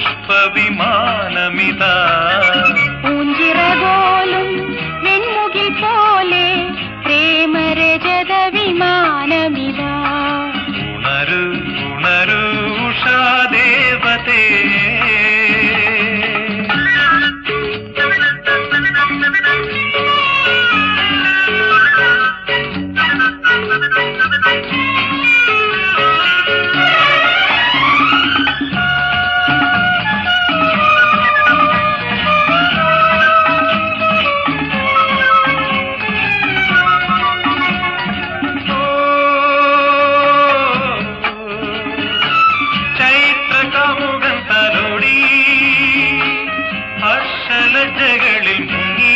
സ്നേഹപുഷ്പവിമാനമിതാ പൂഞ്ചിറകോലും വെൺമുകിൽ പോലെ പ്രേമരജത വിമാനമിതാ ഉണരു ഉണരു ഉഷാദേവതേ ലജ്ജകളിൽ മുങ്ങി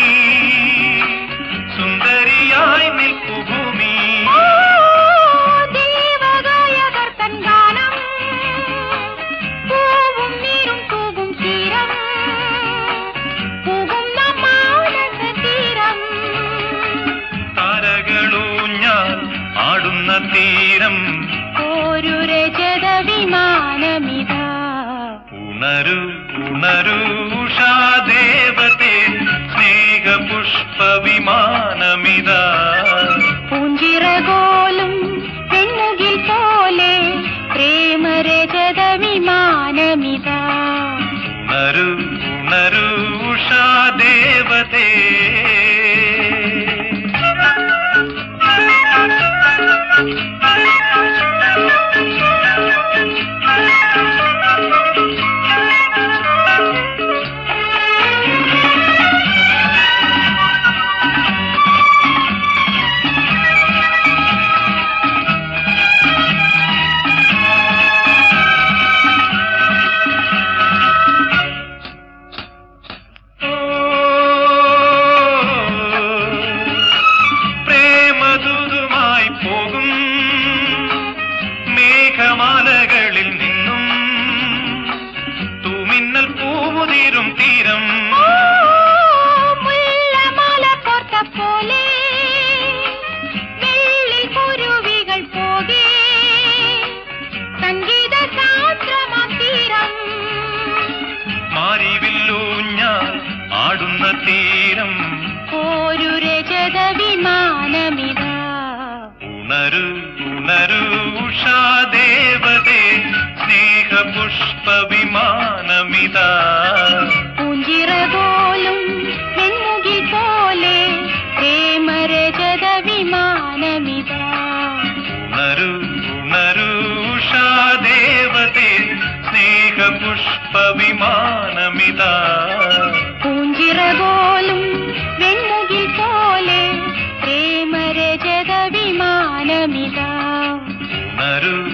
സുന്ദരിയായി നിൽക്കു ഭൂമി ദേവഗായകർത്തൻ ഗാനം പൂവും നീരും തൂവും തീരം പൂകുന്ന മാനസ തീരം താരകളൂഞ്ഞാൽ ആടുന്ന തീരം ഒരു രജത വിമാനമിതാ ഉണരു ഉണരു ഉഷാദേവതേ സ്നേഹപുഷ്പവിമാനമിതാ പൂഞ്ചിറകോലും പെൺമുകിൽ പോലെ പ്രേമരജത വിമാനമിതാ ഉണരു ഉണരു ഉഷാദേവതേ മേഘമാലകളിൽ നിന്നും തൂമിന്നൽ പൂവുതീരും തീരം മുല്ലമാല കോർത്ത പോലെ വെള്ളിൽ കുരുവികൾ പോകെ സംഗീത ശാസ്ത്രമാം തീരം മാരിവില്ലൂഞ്ഞാൽ ആടുന്ന തീരം ഒരു രജത വിമാനമിതാ ഉണരു ഉണരു ഉഷാദേവതേ സ്നേഹപുഷ്പവിമാനമിതാ പൂഞ്ചിറകോലും വെൺമുകിൽ പോലെ പ്രേമരജത വിമാനമിതാ ഉണരു ഉണരു ഉഷാദേവതേ സ്നേഹപുഷ്പവിമാനമിതാ പൂഞ്ചിറകോലും വെൺമുകിൽ പോലെ പ്രേമരജത വിമാനമിതാ ഉണരു